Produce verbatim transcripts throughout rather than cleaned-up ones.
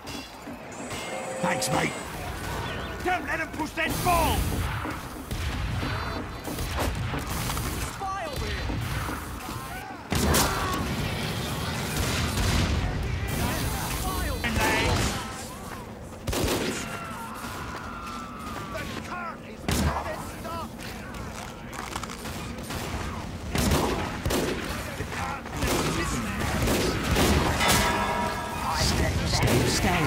Thanks, mate. Don't let them push that ball! Spy over here! Spy over here! The cart is stuck! The cart is Stay, stay.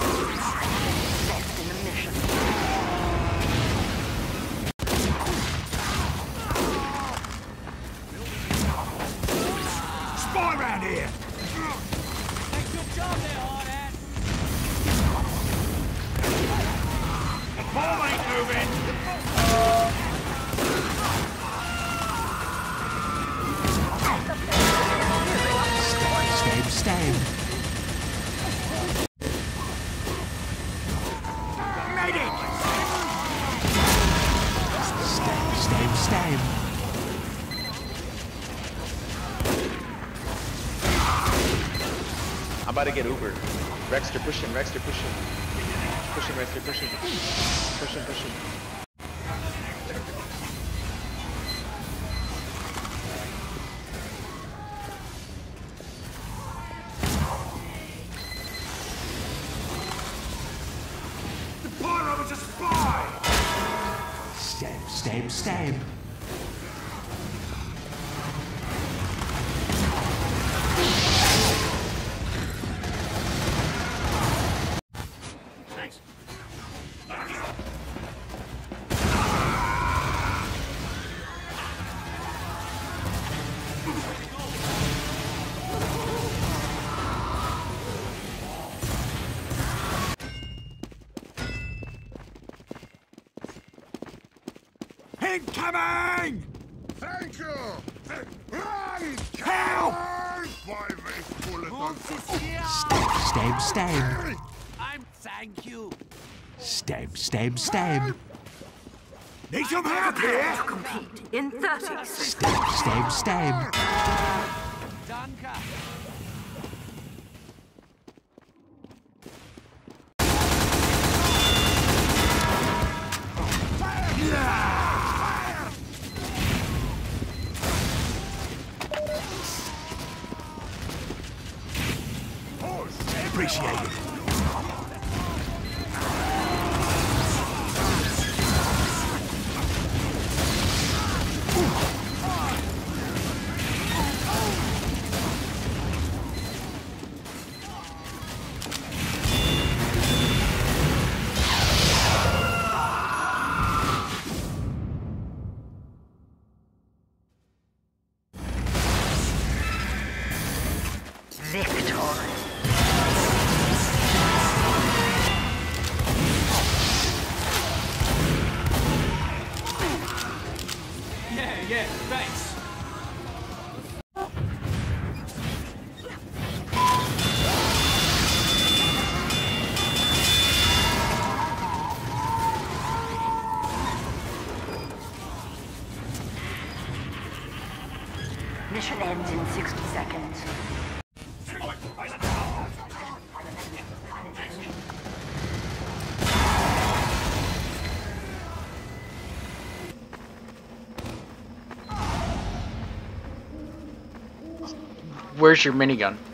Spy around here! Take your job there, hard-ass! The ball ain't moving! Stay, stay. Medic! Stay, stay, stay. I'm about to get Uber. Rexter, push him, Rexter, push him. Push him, Rexter, push him. Push him, push him. The pyro was a spy! Stay, stay, stay. Thanks. Incoming! Thank you! Run! Help! Five eight bullet Stay, stay. I'm thank you. Stay, stay, stay. Need some help here? Compete in thirty seconds. Stay, stay, stay. Danke. Appreciate it. Victory. Yeah, yeah, thanks. Mission ends in sixty seconds. Where's your minigun?